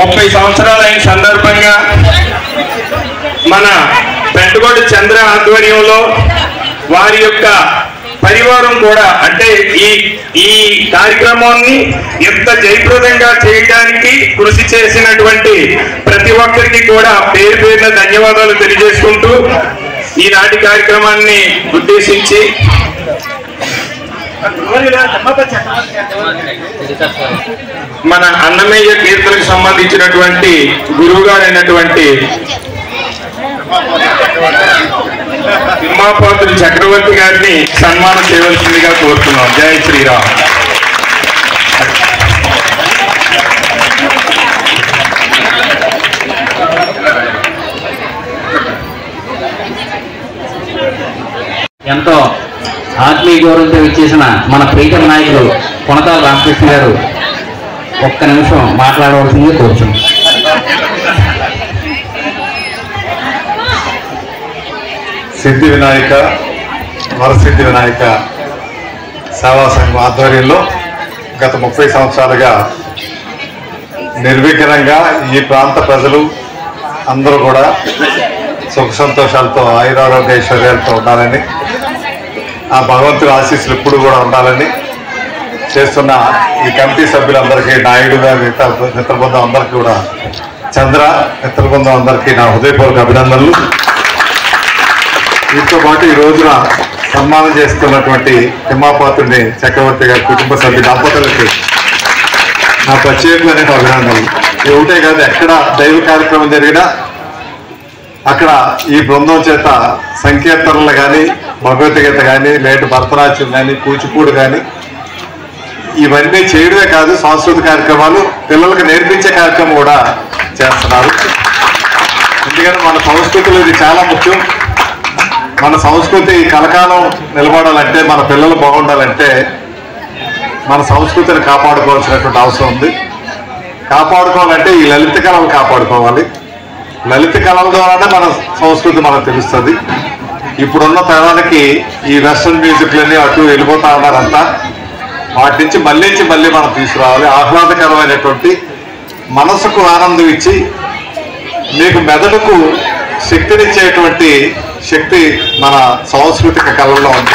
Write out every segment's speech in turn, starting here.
30 సంవత్సరాలు అయిన సందర్భంగా మన పెంటగొడ్డు చంద్ర ఆధ్వర్యంలో వారి యొక్క పరివారం కూడా అంటే ఈ కార్యక్రమాన్ని ఎంత జయప్రదంగా చేయడానికి కృషి చేసినటువంటి ప్రతి ఒక్కరికి కూడా పేరు పేరున ధన్యవాదాలు తెలియజేసుకుంటూ ఈనాటి కార్యక్రమాన్ని ఉద్దేశించి మన అన్నమయ్య కీర్తనకు సంబంధించినటువంటి గురువు గారైనటువంటి తిమ్మాపాత్రుడు చక్రవర్తి గారిని సన్మానం చేయవలసిందిగా కోరుతున్నాం. జై శ్రీరామ్. ఎంతో ఆత్మీయ గౌరవంతో ఇచ్చేసిన మన ప్రీతం నాయకులు కొనతాల రామకృష్ణ గారు ఒక్క నిమిషం మాట్లాడవలసిందే కోరుచున్నాం. సిద్ధి వినాయక వరసిద్ధి వినాయక సేవా సంఘం ఆధ్వర్యంలో గత 30 సంవత్సరాలుగా నిర్విఘ్నంగా ఈ ప్రాంత ప్రజలు అందరూ కూడా సుఖ సంతోషాలతో ఆయురారోగ్య ఐశ్వర్యాలతో ఉండాలని, ఆ భగవంతుడి ఆశీస్సులు ఎప్పుడు కూడా ఉండాలని చేస్తున్న ఈ కమిటీ సభ్యులందరికీ, నాయుడు గారి మిత్ర బృందం అందరికీ కూడా, చంద్ర మిత్ర బృందం అందరికీ నా హృదయపూర్వక అభినందనలు. వీటితో పాటు ఈ రోజున సన్మానం చేస్తున్నటువంటి తిమ్మాపాత్రుడిని చక్రవర్తి గారి కుటుంబ సభ్యులు దంపతులకి నా ప్రత్యేకమైన అభినందనలు. ఏమిటే కాదు, ఎక్కడ దైవ కార్యక్రమం జరిగినా అక్కడ ఈ బృందం చేత సంకీర్తనలు కానీ, భగవద్గీత కానీ, లేటు భరతనాట్యం కానీ, కూచిపూడి కానీ ఇవన్నీ చేయడమే కాదు, సాంస్కృతిక కార్యక్రమాలు పిల్లలకు నేర్పించే కార్యక్రమం కూడా చేస్తున్నారు. ఎందుకంటే మన సంస్కృతిలో ఇది చాలా ముఖ్యం. మన సంస్కృతి కలకాలం నిలబడాలంటే, మన పిల్లలు బాగుండాలంటే మన సంస్కృతిని కాపాడుకోవాల్సినటువంటి అవసరం ఉంది. కాపాడుకోవాలంటే ఈ లలిత కళలు కాపాడుకోవాలి. లలిత కళల ద్వారానే మన సంస్కృతి మనకు తెలుస్తుంది. ఇప్పుడున్న తరానికి ఈ వెస్ట్రన్ మ్యూజిక్లన్నీ అటు వెళ్ళిపోతా ఉన్నారంతా. వాటి నుంచి మళ్ళీ మనం తీసుకురావాలి. ఆహ్లాదకరమైనటువంటి మనసుకు ఆనందం ఇచ్చి మీకు మెదడుకు శక్తినిచ్చేటువంటి శక్తి మన సాంస్కృతిక కళల్లో ఉంది.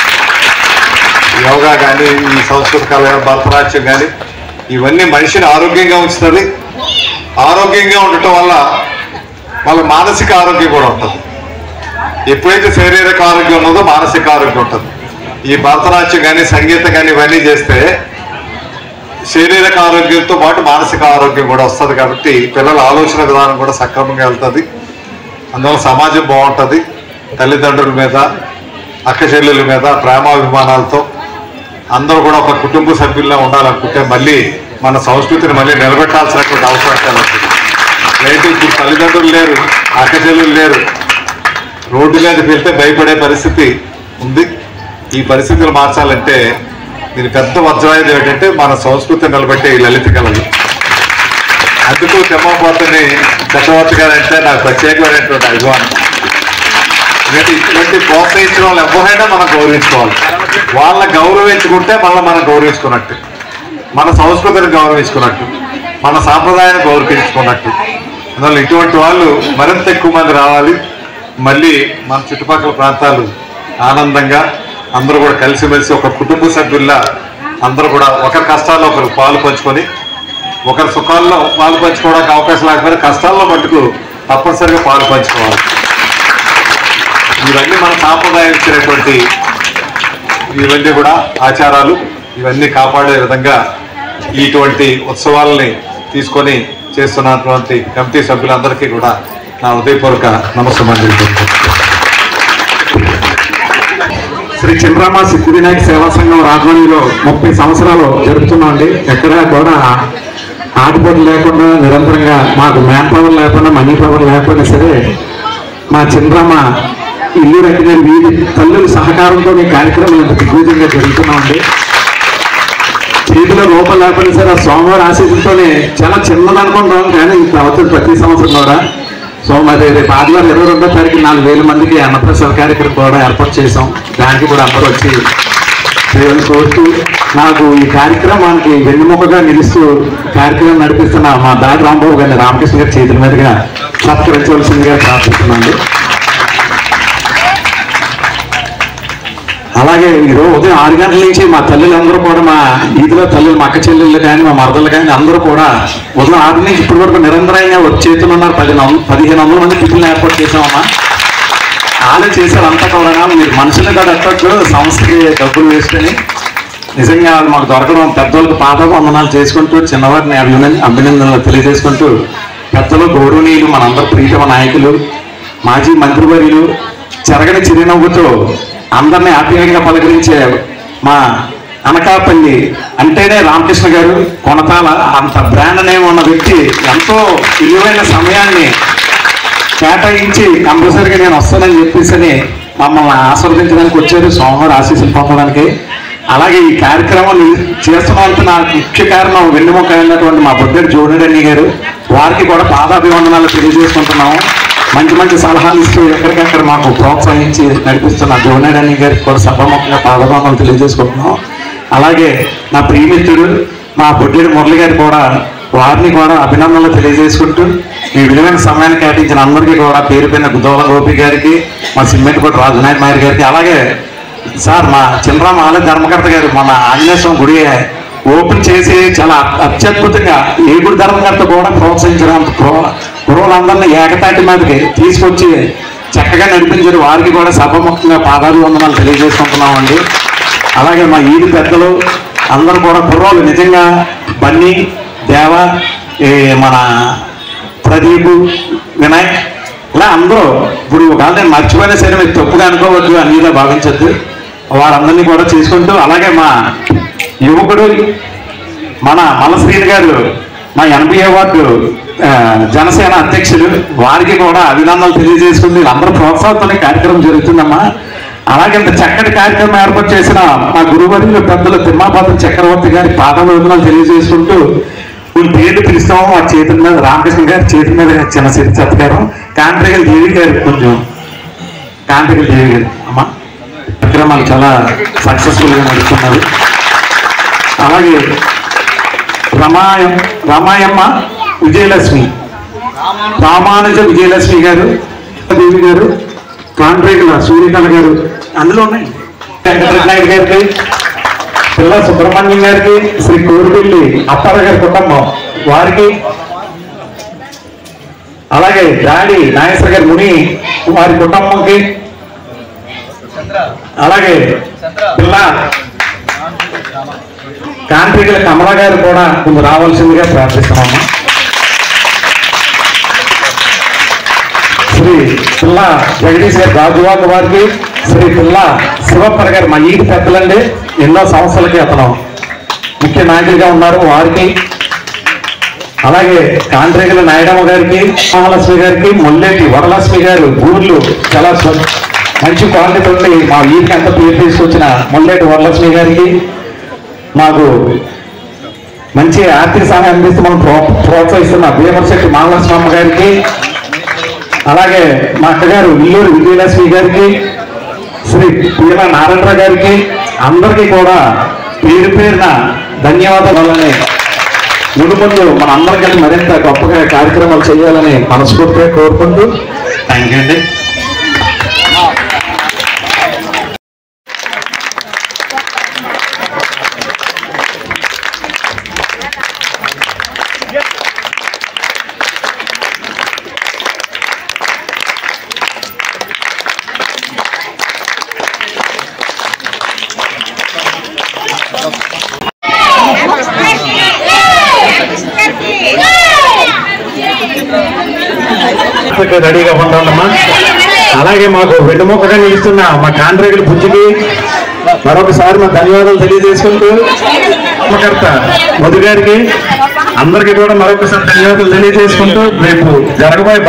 యోగా కానీ, ఈ సంస్కృత కళ, భరతనాట్యం కానీ ఇవన్నీ మనిషిని ఆరోగ్యంగా ఉంచుతుంది. ఆరోగ్యంగా ఉండటం వల్ల వాళ్ళ మానసిక ఆరోగ్యం కూడా ఉంటుంది. ఎప్పుడైతే శారీరక ఆరోగ్యం ఉన్నదో మానసిక ఆరోగ్యం ఉంటుంది. ఈ భరతనాట్యం కానీ, సంగీతం కానీ ఇవన్నీ చేస్తే శారీరక ఆరోగ్యంతో పాటు మానసిక ఆరోగ్యం కూడా వస్తుంది. కాబట్టి పిల్లల ఆలోచన విధానం కూడా సక్రమంగా వెళ్తుంది. అందువల్ల సమాజం బాగుంటుంది. తల్లిదండ్రుల మీద, అక్క చెల్లెల మీద ప్రేమాభిమానాలతో అందరూ కూడా ఒక కుటుంబ సభ్యుల్లా ఉండాలనుకుంటే మళ్ళీ మన సంస్కృతిని మళ్ళీ నిలబెట్టాల్సినటువంటి అవసరం ఉంటుంది. లేదు, ఇప్పుడు తల్లిదండ్రులు లేరు, అక్క చెల్లెలు లేరు, రోడ్డు మీదకి వెళ్తే భయపడే పరిస్థితి ఉంది. ఈ పరిస్థితులు మార్చాలంటే దీని పెద్ద వజ్రాయుధం ఏంటంటే మన సంస్కృతిని నిలబెట్టే ఈ లలిత కళలు. అందుకు తిమ్మాపాత్రుని చక్రవర్తి గారు అంటే నాకు ప్రత్యేకమైనటువంటి అభిమానం. ఇటువంటి ప్రోత్సహించిన వాళ్ళు ఎవరైనా మనం గౌరవించుకోవాలి. వాళ్ళని గౌరవించుకుంటే మనం గౌరవించుకున్నట్టు, మన సంస్కృతిని గౌరవించుకున్నట్టు, మన సాంప్రదాయాన్ని గౌరవించుకున్నట్టు. అందువల్ల ఇటువంటి వాళ్ళు మరింత ఎక్కువ మంది రావాలి. మళ్ళీ మన చుట్టుపక్కల ప్రాంతాలు ఆనందంగా అందరూ కూడా కలిసిమెలిసి ఒక కుటుంబ సభ్యుల్లా అందరూ కూడా ఒకరి కష్టాల్లో ఒకరు పాలు పంచుకొని, ఒకరి సుఖాల్లో పాలు పంచుకోవడానికి అవకాశం లేకపోతే కష్టాల్లో మట్టుకు తప్పనిసరిగా పాలు పంచుకోవాలి. ఇవన్నీ మన సాంప్రదాయం ఇచ్చినటువంటి ఇవన్నీ కూడా ఆచారాలు. ఇవన్నీ కాపాడే విధంగా ఇటువంటి ఉత్సవాలని తీసుకొని చేస్తున్నటువంటి కమిటీ సభ్యులందరికీ కూడా నా హృదయపూర్వక నమస్కారం. శ్రీ చినరామ సిద్ధి వినాయక సేవా సంఘం రాజధానిలో 30 సంవత్సరాలు జరుపుతున్నామండి. ఎక్కడా కూడా ఆటుపోటు లేకుండా నిరంతరంగా, మాకు మ్యాన్ పవర్ లేకుండా, మనీ పవర్ లేకపోయినా సరే మా చినరామ ఇల్లు రకమైన వీధి తల్లుల సహకారంతో ఈ కార్యక్రమం ఎంత దిగ్విజయంగా జరుగుతున్నామండి. చేతిలో రూపాయలు లేకపోయినా సరే ఆ సోమవారం ఆశీస్సులతోనే చాలా చిన్నదనుకుంటాం, కానీ అవుతుంది ప్రతి సంవత్సరం కూడా. మరి రేపు ఆదివారం 22వ తారీఖు 4,000 మందికి అన్నప్రసాద కార్యక్రమం కూడా ఏర్పాటు చేసాం. దానికి కూడా అందరూ వచ్చి చేయాలని కోరుతూ నాకు ఈ కార్యక్రమానికి వెన్నుముకగా నిలుస్తూ కార్యక్రమం నడిపిస్తున్న మా దాడి రాంబాబు గారిని రామకృష్ణ గారి చేతుల మీదుగా సత్కరించవలసిందిగా ప్రార్థిస్తున్నాను. అలాగే ఈరోజు ఉదయం 6 గంటల నుంచి మా తల్లులందరూ కూడా మా ఈదిలో తల్లులు మా అక్క చెల్లెళ్ళు కానీ మా మరదలు కానీ అందరూ కూడా ఉదయం 6 నుంచి ఇప్పటి వరకు నిరంతరంగా చేతులున్నారు. 1500 మంది టిఫిన్లు ఏర్పాటు చేసామమ్మా. వాళ్ళే చేశారు అంతా కూడా. మీరు మనుషులు కూడా ఎట్టచ్చు, సంస్థకి డబ్బులు వేసుకొని నిజంగా వాళ్ళు మాకు దొరకడం పెద్దోళ్ళకి పాదవందనాలు చేసుకుంటూ చిన్నవారిని అభినందనలు తెలియజేసుకుంటూ పెద్దలు గౌరవనీయులు మనందరూ ప్రీతమ నాయకులు మాజీ మంత్రివర్యులు చెరగని చిరునవ్వుతో అందరినీ ఆప్యాయంగా పలకరించే మా అనకాపల్లి అంటేనే రామకృష్ణ గారు కొనతాల అంత బ్రాండ్ నేమ్ ఉన్న వ్యక్తి ఎంతో విలువైన సమయాన్ని కేటాయించి కంపల్సరీగా నేను వస్తానని చెప్పేసి మమ్మల్ని ఆస్వాదించడానికి వచ్చారు, సోమవారం ఆశీస్సులు పొందడానికి. అలాగే ఈ కార్యక్రమం చేస్తున్నందుకు నాకు ముఖ్య కారణం వెన్నుముక అయినటువంటి మా బొడ్డేడు జోడెడన్ని గారు, వారికి కూడా పాదాభివందనాలు తెలియజేసుకుంటున్నాము. మంచి మంచి సలహాలు ఇస్తూ ఎక్కడికక్కడ మాకు ప్రోత్సహించి నడిపిస్తున్న జోడెడన్ని గారికి కూడా సభాముఖంగా పాదాభివందనాలు తెలియజేసుకుంటున్నాం. అలాగే నా ప్రియమిత్రుడు మా బొడ్డేడు మురళి గారు కూడా, వారిని కూడా అభినందనలు తెలియజేసుకుంటూ ఈ విలువైన సమయాన్ని కేటాయించిన అందరికీ కూడా పేరు పైన గుద్దోల గోపి గారికి, మా సిమ్మెట్టిపూడి రాజనాయక్ మారి గారికి, అలాగే సార్ మా చిల్లరామ ఆలయ ధర్మకర్త గారు మన ఆంజనేయ గుడి ఓపెన్ చేసి చాలా అత్యద్భుతంగా ఏ గుడి ధర్మకర్త కూడా ప్రోత్సహించడం కుర్రోళ్ళందరినీ ఏకతాటి మీదకి తీసుకొచ్చి చక్కగా నడిపించారు. వారికి కూడా సభముఖంగా పాదాభివందనాలు తెలియజేసుకుంటున్నామండి. అలాగే మా ఈది పెద్దలు అందరూ కూడా కుర్రోళ్ళు నిజంగా బన్నీ దేవ, మన ప్రదీప్, వినాయక్ ఇలా అందరూ ఇప్పుడు ఒకవేళ నేను మర్చిపోయినా సరే మీరు తప్పుగా అనుకోవద్దు, అన్నిలా భావించద్దు. వారందరినీ కూడా చేసుకుంటూ అలాగే మా యువకుడు మన మలశ్రీని గారు మా 80వ వార్డు జనసేన అధ్యక్షులు, వారికి కూడా అభినందనలు తెలియజేసుకుంది. అందరూ ప్రోత్సాహంతోనే కార్యక్రమం జరుగుతుందమ్మా. అలాగే ఇంత చక్కటి కార్యక్రమం ఏర్పాటు చేసిన మా గురువర్యులు పెద్దలు తిమ్మాపాత్ర చక్రవర్తి గారి పాదాభివందనాలు తెలియజేసుకుంటూ కొన్ని పేర్లు పిలుస్తాము. మా చేతుల మీద రామకృష్ణ గారి చేతుల మీద చిన్న సత్కారం, కాంట్రికల్ దేవి గారు, కొంచెం కాంట్రికల్ దేవి గారు అమ్మ కార్యక్రమాలు చాలా సక్సెస్ఫుల్గా నడుస్తున్నారు. అలాగే రమాయమ్మ విజయలక్ష్మి, రామానుజ విజయలక్ష్మి గారు, దేవి గారు, కాంట్రికల సూర్యకళ గారు, అందులో ఉన్నాయి వెంకటరత్నాయుడు గారికి, పిల్ల సుబ్రహ్మణ్యం గారికి, శ్రీ కోరిపల్లి అప్పారావు గారి కుటుంబం వారికి, అలాగే దాడి నాగేశ్వర గారి ముని వారి కుటుంబంకి, అలాగే పిల్ల కాంట్రికల కమల గారు కూడా ముందు రావాల్సిందిగా ప్రార్థిస్తున్నాము. శ్రీ పిల్ల జగదీష్ గారి రాజువాక వారికి, శ్రీ పిల్ల శివప్పర గారు మా ఈటి పెద్దలండి, ఎన్నో సంవత్సరాలకి అతను ముఖ్య నాయకులుగా ఉన్నారు వారికి, అలాగే కాంట్రికల నాయుడమ్మ గారికి, మహాలక్ష్మి గారికి, మొల్లేటి వరలక్ష్మి గారు ఊర్లు చాలా మంచి క్వాలిటీ ఉండి మా ఈటికి అంత పేరు తీసుకొచ్చిన మొల్లేటి వరలక్ష్మి గారికి, మాకు మంచి ఆర్థిక సహాయం అందిస్తూ మనం ప్రోత్సహిస్తున్న భీమశెట్టి మహాలక్ష్మమ్మ గారికి, అలాగే మా అక్కగారు ఇల్లూరు విజయలక్ష్మి గారికి, శ్రీ పీల నారాయణరావు గారికి, అందరికీ కూడా పేరు పేరున ధన్యవాదాలని ముందు మన అందరికీ మరింత గొప్పగా కార్యక్రమాలు చేయాలని మనస్ఫూర్తిగా కోరుకుంటూ థ్యాంక్ యూ అండి. రెడీగా ఉంటామమ్మా. అలాగే మాకు వెన్నుముకగా నిలుస్తున్న మా కాంట్రాక్టుల బుజ్జికి మరొకసారి మా ధన్యవాదాలు తెలియజేసుకుంటూ కర్త మధు గారికి అందరికీ కూడా మరొకసారి ధన్యవాదాలు తెలియజేసుకుంటూ రేపు జరగబోయే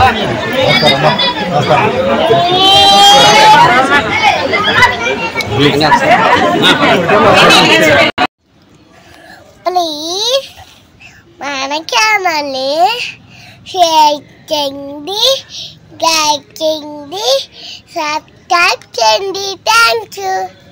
ప్లీజ్ మన ఛానల్ని షేర్ చేయండి, లైక్ చేయండి, సబ్స్క్రైబ్ చేయండి. Thank you.